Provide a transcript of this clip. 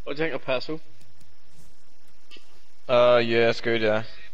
What do you think of Percival? Yeah, it's good, yeah.